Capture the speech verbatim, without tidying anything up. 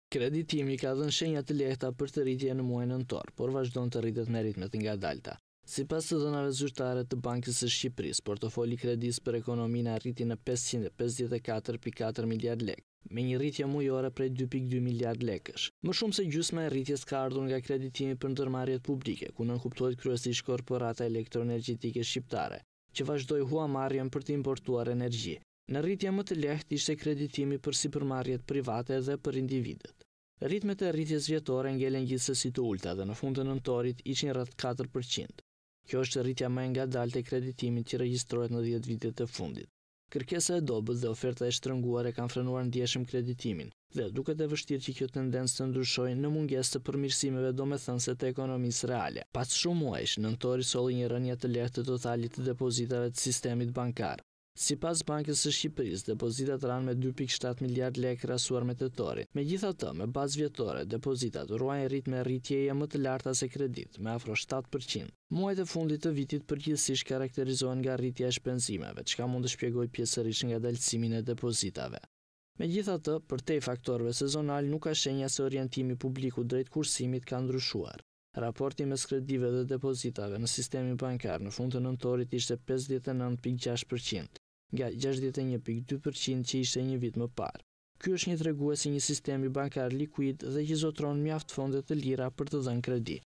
Kreditimi ka dhënë shenja të lehta për të rritje në muajin nëntor, por vazhdon të rritet me ritme të ngadalta. Sipas të dhënave zyrtare të Bankës së Shqipërisë, portofoli kredis për ekonominë arriti në pesëqind e pesëdhjetë e katër pikë katër miliard lekë, me një rritje mujore prej dy pikë dy miliard lekësh. Më shumë se gjysma e rritjes ka ardhur nga kreditimi për ndërmarrjet publike, ku nënkuptohet kryesisht korporata elektroenergjetike shqiptare, që vazhdoi huamarrjen për të importuar energji. Në rritje më të lehtë ishte kreditimi për sipërmarrjet private dhe për individët. Ritmet e rritjes vjetore ngelen gjithsesi të ulta dhe në fund të nëntorit ishin rreth katër përqind. Kjo është rritja më e ngadaltë e kreditimit që regjistrohet në dhjetë vitet e fundit. Kërkesa e dobët dhe oferta e shtrënguar e kanë frenuar ndjeshëm kreditimin dhe duket e vështirë që kjo tendencë të ndryshojë në mungesë të përmirësimeve domethënëse të ekonomisë reale. Pas shumë muajsh, nëntori solli një rënje të lehtë të totalit të depozitave të sistemit bankar. Sipas Bankës së Shqipërisë, depozitat ranë me dy pikë shtatë miliard lekë krahasuar me tetorin. Megjithatë, me bazë vjetore, depozitat ruajnë ritme rritjeje më të larta se kredit, me afro shtatë përqind. Muajt e fundit të vitit përgjithsisht karakterizohen nga rritja e shpenzimeve, çka mund të shpjegojë pjesërisht ngadalësimin e depozitave. Megjithatë, përtej faktorëve sezonal, nuk ka shenja se orientimi i publikut drejt kursimit ka ndryshuar. Raporti mes kredive dhe depozitave në sistemin bankar në fund të nëntorit ishte pesëdhjetë e nëntë pikë gjashtë përqind, nga gjashtëdhjetë e një pikë dy përqind që ishte një vit më parë. Ky është një tregues i një sistemi bankar likuid dhe që zotron mjaft fonde të lira për të dhënë kredi.